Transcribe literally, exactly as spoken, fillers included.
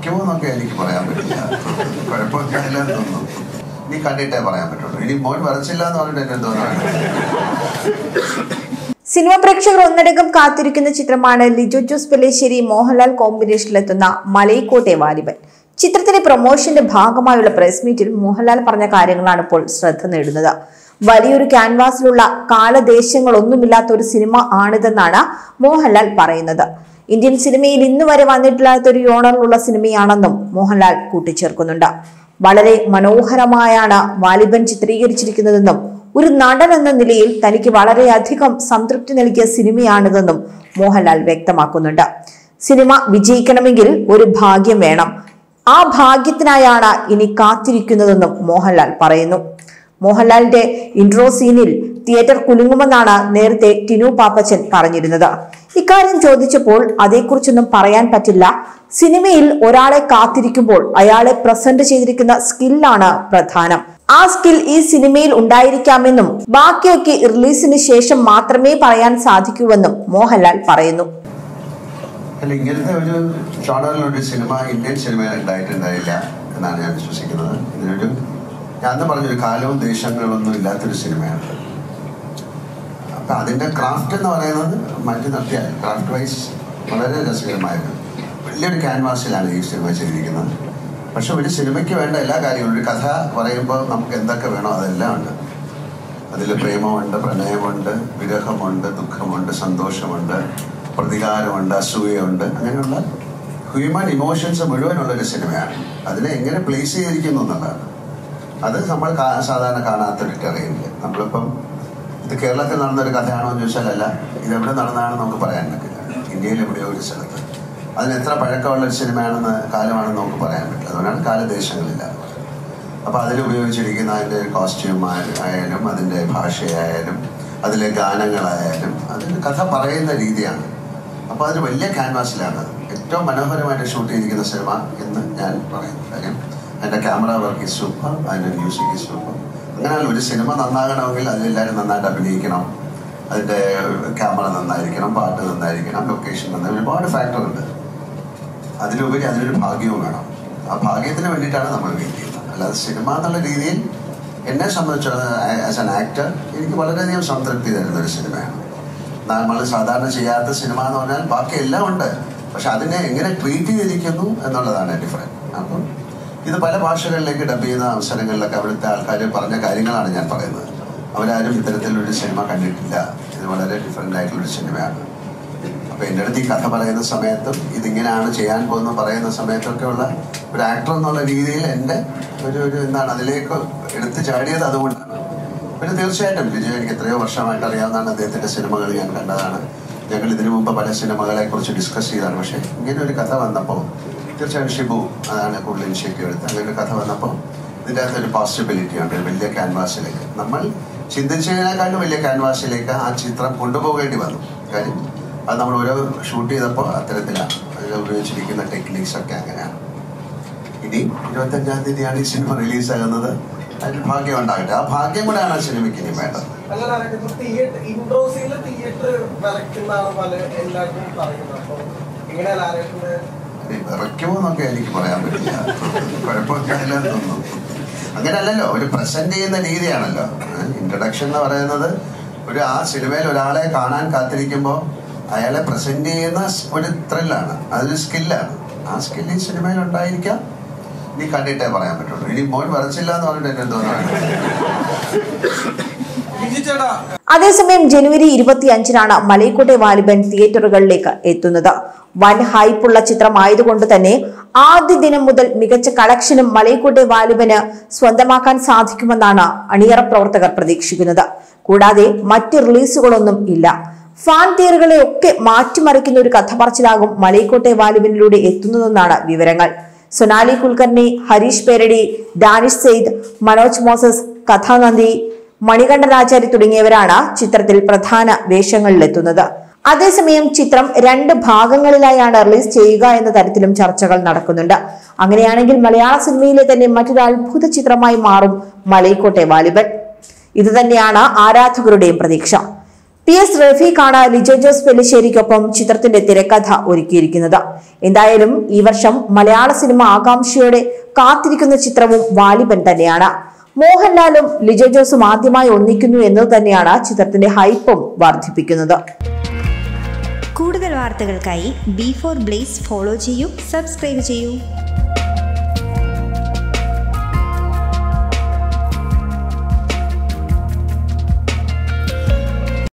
വിറയ്ക്കുമോന്നൊക്കെ എനിക്ക് പറയാൻ പറ്റില്ല. കുഴപ്പമൊക്കെയല്ല തോന്നുന്നു. ഇനി കണ്ടിട്ടേ പറയാൻ പറ്റുള്ളൂ. ഇനി മോൻ വരച്ചില്ല എന്ന് പറഞ്ഞിട്ട് എന്തോ. സിനിമ പ്രേക്ഷകർ ഒന്നടങ്കം കാത്തിരിക്കുന്ന ചിത്രമാണ് ലിജോ ജോസ് പെല്ലിശ്ശേരി മോഹൻലാൽ കോമ്പിനേഷനിലെത്തുന്ന മലൈക്കോട്ടെ വാലിബൻ. ചിത്രത്തിന്റെ പ്രൊമോഷന്റെ ഭാഗമായുള്ള പ്രസ് മീറ്റിൽ മോഹൻലാൽ പറഞ്ഞ കാര്യങ്ങളാണ് ഇപ്പോൾ ശ്രദ്ധ നേടുന്നത്. വലിയൊരു ക്യാൻവാസിലുള്ള കാലദേശങ്ങളൊന്നുമില്ലാത്ത ഒരു സിനിമ ആണിതെന്നാണ് മോഹൻലാൽ പറയുന്നത്. ഇന്ത്യൻ സിനിമയിൽ ഇന്ന് വരെ വന്നിട്ടില്ലാത്ത ഒരു യോണറിലുള്ള സിനിമയാണെന്നും മോഹൻലാൽ കൂട്ടിച്ചേർക്കുന്നുണ്ട്. വളരെ മനോഹരമായാണ് വാലിബൻ ചിത്രീകരിച്ചിരിക്കുന്നതെന്നും ഒരു നടൻ എന്ന നിലയിൽ തനിക്ക് വളരെയധികം സംതൃപ്തി നൽകിയ സിനിമയാണിതെന്നും മോഹൻലാൽ വ്യക്തമാക്കുന്നുണ്ട്. സിനിമ വിജയിക്കണമെങ്കിൽ ഒരു ഭാഗ്യം വേണം. ആ ഭാഗ്യത്തിനായാണ് ഇനി കാത്തിരിക്കുന്നതെന്നും മോഹൻലാൽ പറയുന്നു. മോഹൻലാലിന്റെ ഇൻട്രോ സീനിൽ തിയേറ്റർ കുലുങ്ങുമെന്നാണ് നേരത്തെ ടിനു പാപ്പച്ചൻ പറഞ്ഞിരുന്നത്. ഇക്കാര്യം ചോദിച്ചപ്പോൾ അതേക്കുറിച്ചൊന്നും പറയാൻ പറ്റില്ല. സിനിമയിൽ ഒരാളെ കാത്തിരിക്കുമ്പോൾ അയാളെ പ്രസന്റ് ചെയ്തിരിക്കുന്ന സ്കില്ലാണ് പ്രധാനം. ആ സ്കിൽ ഈ സിനിമയിൽ ഉണ്ടായിരിക്കാമെന്നും ബാക്കിയൊക്കെ റിലീസിന് ശേഷം മാത്രമേ പറയാൻ സാധിക്കൂവെന്നും മോഹൻലാൽ പറയുന്നു. ഇങ്ങനത്തെ ഒരു ജോണറിലൊരു സിനിമ ഇന്ത്യൻ സിനിമയിൽ ഉണ്ടായിട്ടുണ്ടായില്ല എന്നാണ് ഞാൻ വിശ്വസിക്കുന്നത്. ഇതിനൊരു ഞാൻ പറഞ്ഞൊരു കാലവും ദേശങ്ങളൊന്നും ഇല്ലാത്തൊരു സിനിമയാണ്. അപ്പൊ അതിന്റെ ക്രാഫ്റ്റ് എന്ന് പറയുന്നത് മാറ്റി നിർത്തിയാൽ ക്രാഫ്റ്റ് വൈസ് വളരെ രസകരമായിരുന്നു. വലിയൊരു ക്യാൻവാസിലാണ് ഈ സിനിമ ചെയ്തിരിക്കുന്നത്. പക്ഷെ ഒരു സിനിമയ്ക്ക് വേണ്ട എല്ലാ കാര്യങ്ങളും, ഒരു കഥ പറയുമ്പോൾ നമുക്ക് എന്തൊക്കെ വേണോ അതെല്ലാം ഉണ്ട്. അതിൽ പ്രേമമുണ്ട്, പ്രണയമുണ്ട്, വിരഹമുണ്ട്, ദുഃഖമുണ്ട്, സന്തോഷമുണ്ട്, പ്രതികാരമുണ്ട്, അസൂയയുണ്ട്, അങ്ങനെയുള്ള ഹ്യൂമൻ ഇമോഷൻസ് മുഴുവനുള്ളൊരു സിനിമയാണ്. അതിനെ എങ്ങനെ പ്ലേസ് ചെയ്തിരിക്കുന്നു എന്നുള്ളതാണ്. അത് നമ്മൾ സാധാരണ കാണാത്തൊരു ടെറയില്ല. നമ്മളിപ്പം ഇത് കേരളത്തിൽ നടന്നൊരു കഥയാണോ എന്ന് ചോദിച്ചാൽ അല്ല, ഇതെവിടെ നടന്നതാണെന്ന് നമുക്ക് പറയാൻ പറ്റില്ല. ഇന്ത്യയിൽ എവിടെയോ ഒരു സ്ഥലത്ത് അതിന് എത്ര പഴക്കമുള്ള ഒരു സിനിമയാണെന്ന് കാലമാണെന്ന് നമുക്ക് പറയാൻ പറ്റില്ല. അതുകൊണ്ടാണ് കാലദേശങ്ങളില്ല. അപ്പോൾ അതിൽ ഉപയോഗിച്ചിരിക്കുന്ന അതിൻ്റെ കോസ്റ്റ്യൂം ആയാലും അതിൻ്റെ ഭാഷയായാലും അതിലെ ഗാനങ്ങളായാലും അതിൻ്റെ കഥ പറയുന്ന രീതിയാണ്. അപ്പോൾ അതൊരു വലിയ ക്യാൻവാസിലാണ് ഏറ്റവും മനോഹരമായിട്ട് ഷൂട്ട് ചെയ്തിരിക്കുന്ന സിനിമ എന്ന് ഞാൻ പറയുന്നു. കാര്യം അതിൻ്റെ ക്യാമറ വർക്ക് ഈസ് സൂപ്പർ, അതിൻ്റെ മ്യൂസിക് ഈസ് സൂപ്പർ. അങ്ങനെയാണ് ഒരു സിനിമ നന്നാകണമെങ്കിൽ അതിലെല്ലാവരും നന്നായിട്ട് അഭിനയിക്കണം, അതിൻ്റെ ക്യാമറ നന്നായിരിക്കണം, പാട്ട് നന്നായിരിക്കണം, ലൊക്കേഷൻ നന്നായി, ഒരുപാട് ഫാക്ടറുണ്ട്. അതിലുപരി അതിനൊരു ഭാഗ്യവും വേണം. ആ ഭാഗ്യത്തിന് വേണ്ടിയിട്ടാണ് നമ്മൾ വെയിറ്റ് ചെയ്യുന്നത്. അല്ലാതെ സിനിമ എന്നുള്ള രീതിയിൽ എന്നെ സംബന്ധിച്ചിടത്തോളം ആസ് ആൻ ആക്ടർ എനിക്ക് വളരെയധികം സംതൃപ്തി തരുന്ന ഒരു സിനിമയാണ്. നമ്മൾ സാധാരണ ചെയ്യാത്ത സിനിമ എന്ന് പറഞ്ഞാൽ ബാക്കി എല്ലാം ഉണ്ട്, പക്ഷെ അതിനെ എങ്ങനെ ട്രീറ്റ് ചെയ്തിരിക്കുന്നു എന്നുള്ളതാണ് ഡിഫറൻറ്റ്. അപ്പം ഇത് പല ഭാഷകളിലേക്ക് ഡബ് ചെയ്യുന്ന അവസരങ്ങളിലൊക്കെ അവിടുത്തെ ആൾക്കാർ പറഞ്ഞ കാര്യങ്ങളാണ് ഞാൻ പറയുന്നത്. അവരാരും ഇത്തരത്തിലൊരു സിനിമ കണ്ടിട്ടില്ല, ഇത് വളരെ ഡിഫറെൻ്റ് ആയിട്ടുള്ളൊരു സിനിമയാണ്. അപ്പോൾ എൻ്റെ അടുത്ത് ഈ കഥ പറയുന്ന സമയത്തും ഇതിങ്ങനെയാണ് ചെയ്യാൻ പോകുന്ന പറയുന്ന സമയത്തൊക്കെ ഉള്ള ഒരു ആക്ടർ എന്നുള്ള രീതിയിൽ എൻ്റെ ഒരു ഒരു എന്താണ് അതിലേക്ക് എടുത്ത് ചാടിയത് അതുകൊണ്ടാണ്. പിന്നെ തീർച്ചയായിട്ടും ലിജോ എനിക്ക് എത്രയോ വർഷമായിട്ട് അറിയാവുന്നതാണ്. അദ്ദേഹത്തിൻ്റെ സിനിമകൾ ഞാൻ കണ്ടതാണ്. ഞങ്ങൾ ഇതിനു മുമ്പ് പല സിനിമകളെ കുറിച്ച് ഡിസ്കസ് ചെയ്തതാണ്. പക്ഷേ ഇങ്ങനെ ഒരു കഥ വന്നപ്പോൾ തീർച്ചയായും ഷിബു അതാണ് കൂടുതൽ ഇനിഷ്യേറ്റീവ് എടുത്തത്. അങ്ങനെ ഒരു കഥ വന്നപ്പോൾ ഇതിൻ്റെ അകത്തൊരു പോസിബിലിറ്റി ഉണ്ട്. വലിയ ക്യാൻവാസിലേക്ക് നമ്മൾ ചിന്തിച്ചതിനേക്കാളും വലിയ ക്യാൻവാസിലേക്ക് ആ ചിത്രം കൊണ്ടുപോകേണ്ടി വന്നു. കാര്യം അത് നമ്മൾ ഓരോ ഷൂട്ട് ചെയ്തപ്പോൾ അത്തരത്തിലാണ് അതിൽ ഉപയോഗിച്ചിരിക്കുന്ന ടെക്നിക്സ് ഒക്കെ അങ്ങനെയാണ്. ഇനി ഇരുപത്തഞ്ചാം തീയതിയാണ് ഈ സിനിമ റിലീസാകുന്നത്. അതിന് ഭാഗ്യം ഉണ്ടാകട്ടെ. ആ ഭാഗ്യം കൂടെയാണ് ആ സിനിമയ്ക്ക് ഇനി വേണ്ടത്. വിറയ്ക്കുമോന്നൊക്കെ എനിക്ക് പറയാൻ പറ്റില്ല. കുഴപ്പമൊക്കെയല്ല തോന്നുന്നു. അങ്ങനെയല്ലല്ലോ, ഒരു പ്രസന്റ് ചെയ്യുന്ന രീതിയാണല്ലോ. ഇൻട്രഡക്ഷൻ എന്ന് പറയുന്നത് ഒരു ആ സിനിമയിൽ ഒരാളെ കാണാൻ കാത്തിരിക്കുമ്പോൾ അയാളെ പ്രസന്റ് ചെയ്യുന്ന ഒരു ത്രില്ലാണ്, അതൊരു സ്കില്ലാണ്. ആ സ്കിൽ ഈ സിനിമയിൽ ഉണ്ടായിരിക്കാം. ഇനി കണ്ടിട്ടേ പറയാൻ പറ്റുള്ളൂ. ഇനി മോൻ വരച്ചില്ല എന്ന് പറഞ്ഞിട്ട് എന്തോ. അതേസമയം ജനുവരി ഇരുപത്തി അഞ്ചിനാണ് മലൈക്കോട്ടെ വാലിബൻ തിയേറ്ററുകളിലേക്ക് എത്തുന്നത്. വൻ ഹൈപ്പുള്ള ചിത്രമായതുകൊണ്ട് തന്നെ ആദ്യ ദിനം മുതൽ മികച്ച കളക്ഷനും മലൈക്കോട്ടെ വാലിബന് സ്വന്തമാക്കാൻ സാധിക്കുമെന്നാണ് അണിയറ പ്രവർത്തകർ പ്രതീക്ഷിക്കുന്നത്. കൂടാതെ മറ്റ് റിലീസുകളൊന്നും ഇല്ല. ഫാൻ തിയറികളെ ഒക്കെ മാറ്റിമറിക്കുന്ന ഒരു കഥ പറച്ചിലാകും മലൈക്കോട്ടെ വാലിബനിലൂടെ എത്തുന്നതെന്നാണ് വിവരങ്ങൾ. സൊനാലി കുൽക്കർണി, ഹരീഷ് പേരടി, ഡാനിഷ് സെയ്ദ്, മനോജ് മോസസ്, കഥാനന്ദി, മണികണ്ഠനാചാരി തുടങ്ങിയവരാണ് ചിത്രത്തിൽ പ്രധാന വേഷങ്ങളിലെത്തുന്നത്. അതേസമയം ചിത്രം രണ്ട് ഭാഗങ്ങളിലായാണ് റിലീസ് ചെയ്യുക എന്ന തരത്തിലും ചർച്ചകൾ നടക്കുന്നുണ്ട്. അങ്ങനെയാണെങ്കിൽ മലയാള സിനിമയിലെ തന്നെ മറ്റൊരു അത്ഭുത ചിത്രമായി മാറും മലൈക്കോട്ടെ വാലിബൻ. ഇത് തന്നെയാണ് ആരാധകരുടെയും പ്രതീക്ഷ. പി എസ് റഫീഖാണ് ലിജോ ജോസ് പെല്ലിശ്ശേരിക്കൊപ്പം ചിത്രത്തിന്റെ തിരക്കഥ ഒരുക്കിയിരിക്കുന്നത്. എന്തായാലും ഈ വർഷം മലയാള സിനിമ ആകാംക്ഷയോടെ കാത്തിരിക്കുന്ന ചിത്രവും വാലിബൻ തന്നെയാണ്. മോഹൻലാലും ലിജോ ജോസും ആദ്യമായി ഒന്നിക്കുന്നു എന്നത് തന്നെയാണ് ചിത്രത്തിന്റെ ഹൈപ്പും വർദ്ധിപ്പിക്കുന്നത്. കൂടുതൽ വാർത്തകൾക്കായി ബി ഫോർ ബ്ലേസ് ഫോളോ ചെയ്യൂ, സബ്സ്ക്രൈബ് ചെയ്യൂ.